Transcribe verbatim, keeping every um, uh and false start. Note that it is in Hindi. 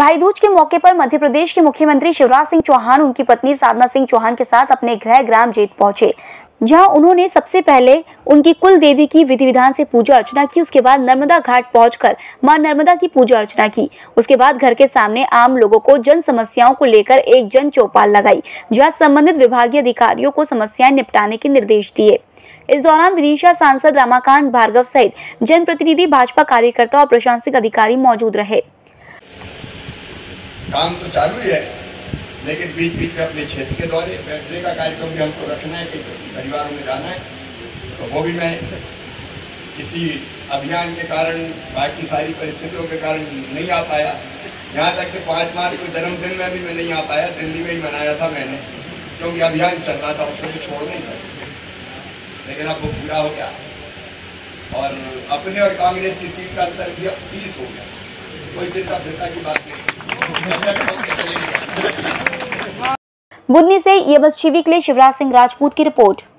भाई दूज के मौके पर मध्य प्रदेश के मुख्यमंत्री शिवराज सिंह चौहान उनकी पत्नी साधना सिंह चौहान के साथ अपने गृह ग्राम जेत पहुंचे, जहां उन्होंने सबसे पहले उनकी कुल देवी की विधि विधान से पूजा अर्चना की। उसके बाद नर्मदा घाट पहुंचकर मां नर्मदा की पूजा अर्चना की। उसके बाद घर के सामने आम लोगों को जन समस्याओं को लेकर एक जन चौपाल लगाई, जहां संबंधित विभागीय अधिकारियों को समस्याएं निपटाने के निर्देश दिए। इस दौरान विदिशा सांसद रमाकांत भार्गव सहित जनप्रतिनिधि, भाजपा कार्यकर्ता और प्रशासनिक अधिकारी मौजूद रहे। काम तो चालू ही है, लेकिन बीच बीच में अपने क्षेत्र के दौरे बैठने का कार्यक्रम भी हमको रखना है, कि परिवारों में जाना है, तो वो भी मैं किसी अभियान के कारण, बाकी सारी परिस्थितियों के कारण नहीं आ पाया। यहाँ तक कि पाँच मार्च को जन्मदिन में भी मैं नहीं आ पाया, दिल्ली में ही मनाया था मैंने, क्योंकि अभियान चल रहा था, उससे भी छोड़ नहीं सकते। लेकिन अब वो पूरा हो गया और अपने और कांग्रेस की सीट का अंतर भी अब तीस हो गया, कोई चिंता फिरता की बात नहीं। बुधनी से ये बस टीवी के लिए शिवराज सिंह राजपूत की रिपोर्ट।